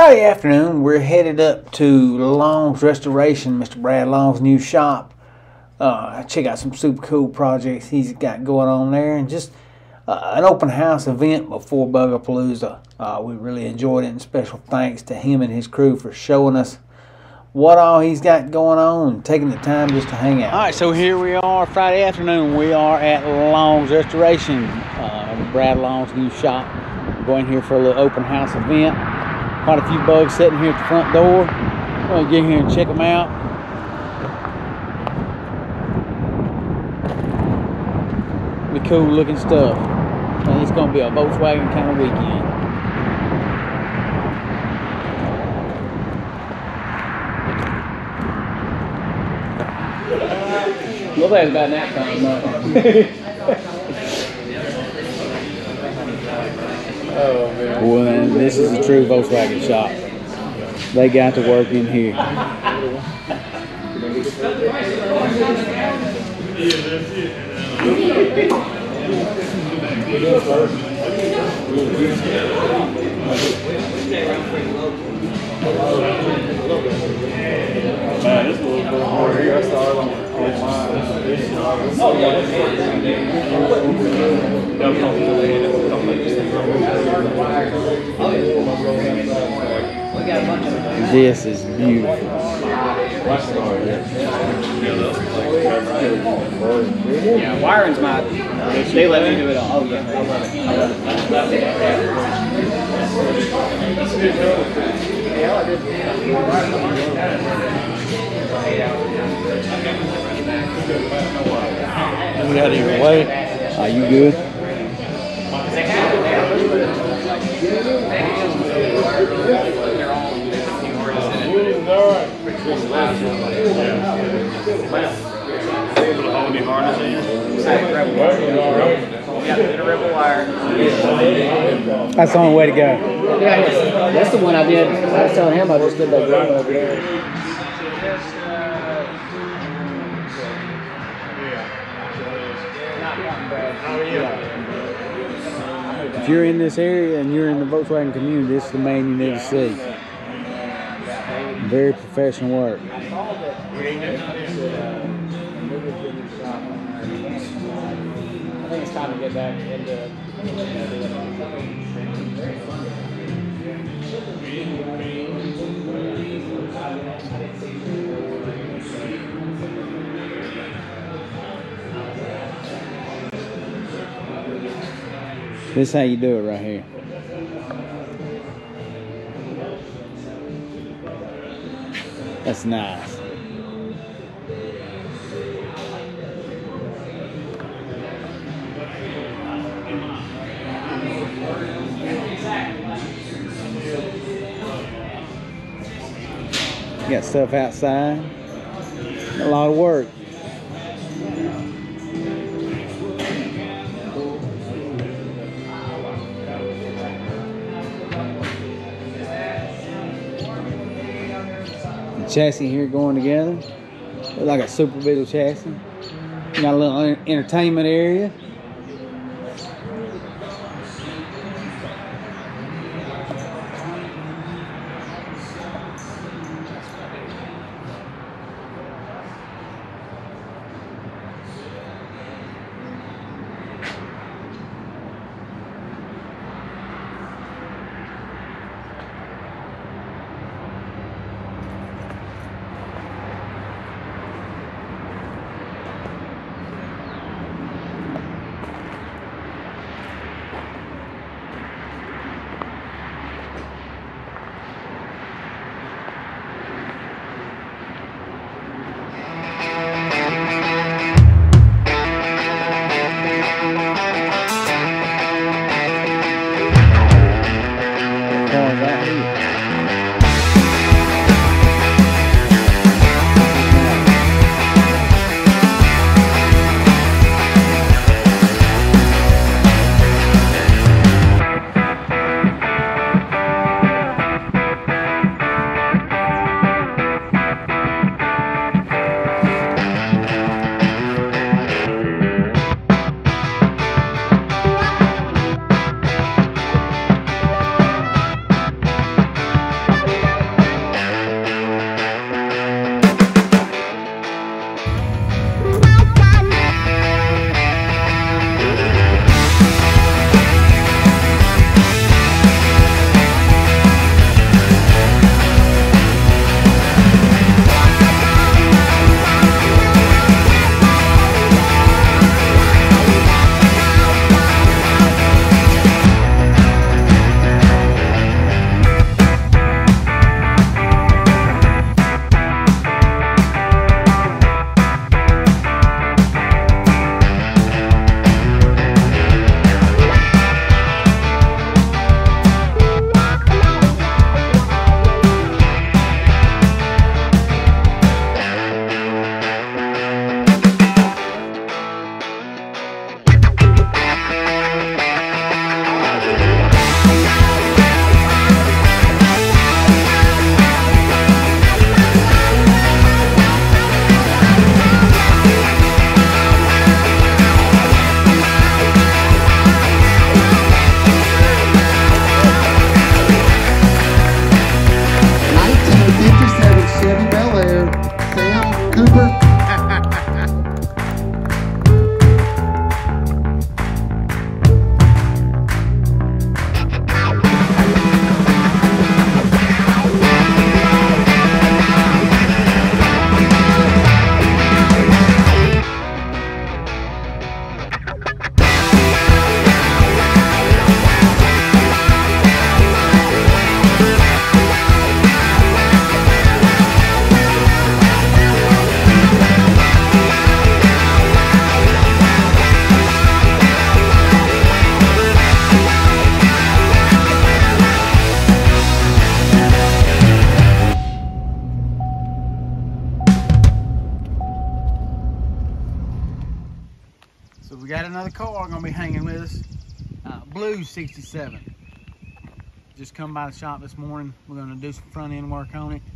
Friday afternoon, we're headed up to Long's Restoration, Mr. Brad Long's new shop. Check out some super cool projects he's got going on there, and just an open house event before Bugapalooza. We really enjoyed it, and special thanks to him and his crew for showing us what all he's got going on and taking the time just to hang out. All right, so here we are Friday afternoon. We are at Long's Restoration, Brad Long's new shop. We're going here for a little open house event. Quite a few bugs sitting here at the front door. We're going to get here and check them out. Really cool looking stuff. And it's going to be a Volkswagen kind of weekend. Nobody's about nap time, no. Oh, man. Well, man, this is a true Volkswagen shop. They got to work in here. Man, this is a little bit harder here. I started on This is beautiful. Yeah, wiring's my. They let me do it all. Oh yeah, I love it. We got either way. Are you good? That's the only way to go. Yeah, that's the one I did. I was telling him I just did that grind over there. If you're in this area and you're in the Volkswagen community, this is the man you need to see. Very professional work. I think it's time to get back into. This is how you do it right here. That's nice. You got stuff outside. A lot of work. Chassis here going together. Looks like a Super Beetle chassis. You got a little entertainment area. we got another car gonna be hanging with us. Blue 67. Just come by the shop this morning. We're gonna do some front end work on it.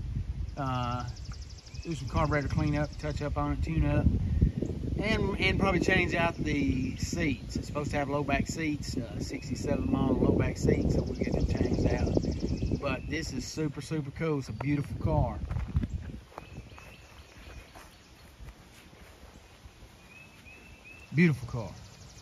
Do some carburetor cleanup, touch up on it, tune up, and probably change out the seats. It's supposed to have low back seats, 67 model low back seats, so we'll get them changed out. But this is super, super cool. It's a beautiful car. Beautiful car.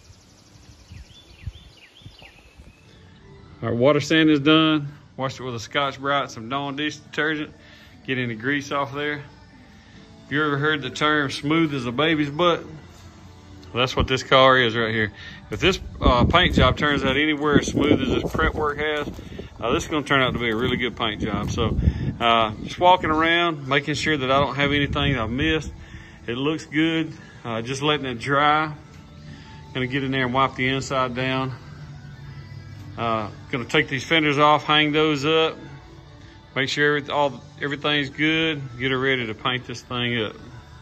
Our water sand is done. Washed it with a Scotch-Brite, some Dawn dish detergent. Get any grease off there. If you ever heard the term smooth as a baby's butt, well, that's what this car is right here. If this paint job turns out anywhere as smooth as this prep work has, this is going to turn out to be a really good paint job. So just walking around, making sure that I don't have anything I've missed. It looks good. Just letting it dry. Gonna get in there and wipe the inside down. Gonna take these fenders off, hang those up, make sure everything's good, get her ready to paint this thing up.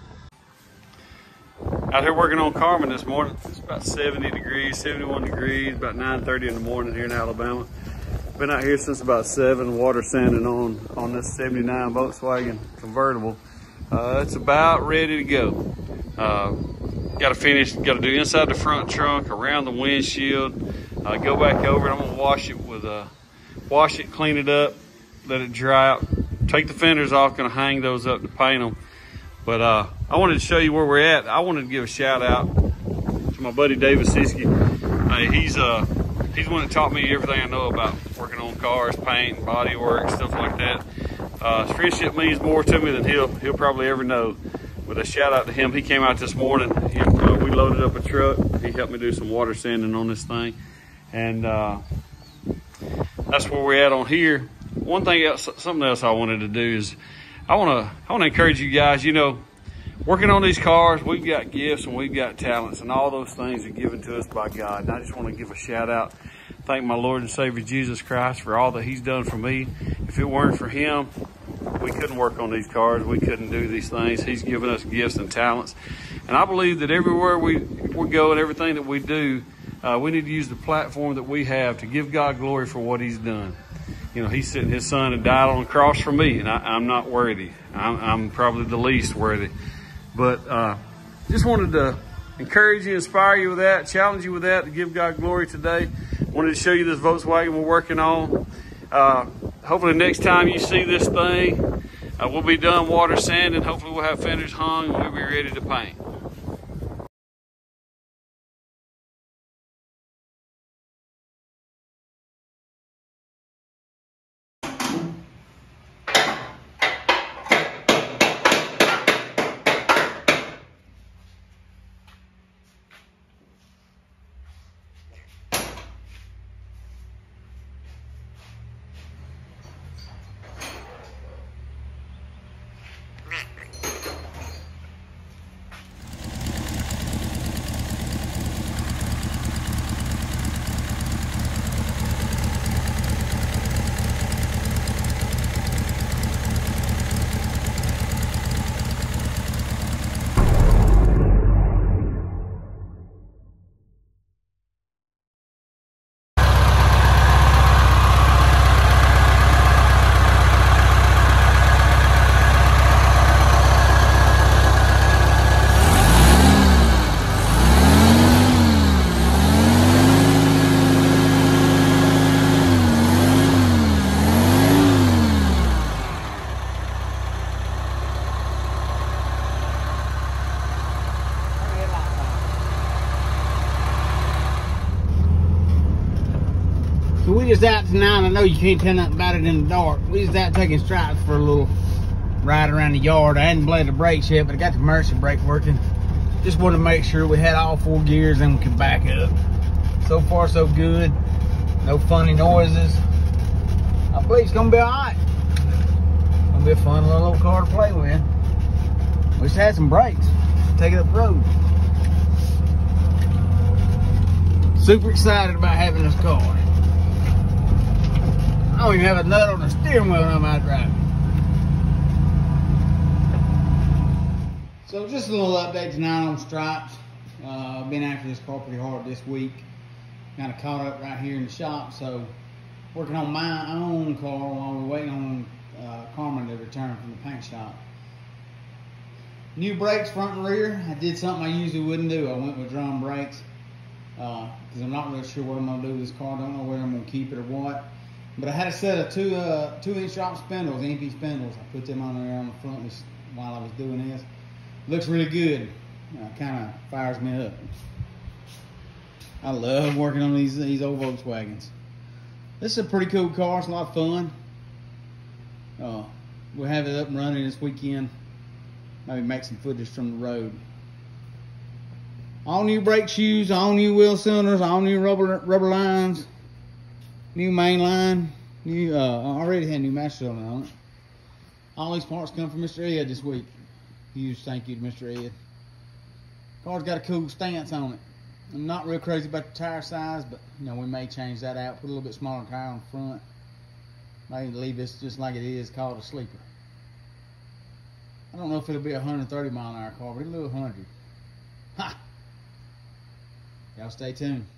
Out here working on Carmen this morning. It's about 70 degrees, 71 degrees, about 9:30 in the morning here in Alabama. Been out here since about 7, water sanding on this 79 Volkswagen convertible. It's about ready to go. Got to do inside the front trunk, around the windshield, go back over it. I'm gonna wash it, clean it up, let it dry out, take the fenders off, gonna hang those up to paint them. But I wanted to show you where we're at. I wanted to give a shout out to my buddy David Siski. He's the one that taught me everything I know about working on cars, paint, body work, stuff like that. His friendship means more to me than he'll probably ever know. But a shout out to him. He came out this morning. We loaded up a truck. He helped me do some water sanding on this thing. And that's where we're at on here. One thing else, something else I wanted to do is I want to encourage you guys, you know, working on these cars, we've got gifts and we've got talents, and all those things are given to us by God. And I just want to give a shout out, thank my Lord and Savior Jesus Christ for all that he's done for me. If it weren't for him, we couldn't work on these cars. We couldn't do these things. He's given us gifts and talents. And I believe that everywhere we go and everything that we do, we need to use the platform that we have to give God glory for what he's done. You know, he sent his son and died on the cross for me, and I'm not worthy. I'm probably the least worthy. But just wanted to encourage you, inspire you with that, challenge you with that, to give God glory today. Wanted to show you this Volkswagen we're working on. Hopefully next time you see this thing, we'll be done water sanding. Hopefully we'll have fenders hung and we'll be ready to paint. So we just out tonight. I know you can't tell nothing about it in the dark. We just out taking stripes for a little ride around the yard. I hadn't bladed the brakes yet, but I got the emergency brake working. Just wanted to make sure we had all 4 gears and we could back up. So far, so good. No funny noises. I believe it's gonna be all right. Gonna be a fun little old car to play with. Wish it had some brakes. Take it up the road. Super excited about having this car. I don't even have a nut on the steering wheel when I'm out driving. So just a little update tonight on stripes. Been after this car pretty hard this week. Kind of caught up right here in the shop, so working on my own car while we're waiting on Carmen to return from the paint shop. New brakes front and rear. I did something I usually wouldn't do. I went with drum brakes because I'm not really sure what I'm going to do with this car. I don't know whether I'm going to keep it or what. But I had a set of 2-inch drop spindles, MP spindles. I put them on there on the front while I was doing this. Looks really good. Kind of fires me up. I love working on these old Volkswagens. This is a pretty cool car. It's a lot of fun. We'll have it up and running this weekend. Maybe make some footage from the road. All new brake shoes, all new wheel cylinders, all new rubber lines, new main line. I already had new master cylinder on it. All these parts come from Mr. Ed this week. Huge thank you to Mr. Ed. Car's got a cool stance on it. I'm not real crazy about the tire size, but you know, we may change that out, put a little bit smaller tire on the front. Maybe leave this just like it is, call it a sleeper. I don't know if it'll be a 130 mile an hour car, but it'll do 100. Ha! Y'all stay tuned.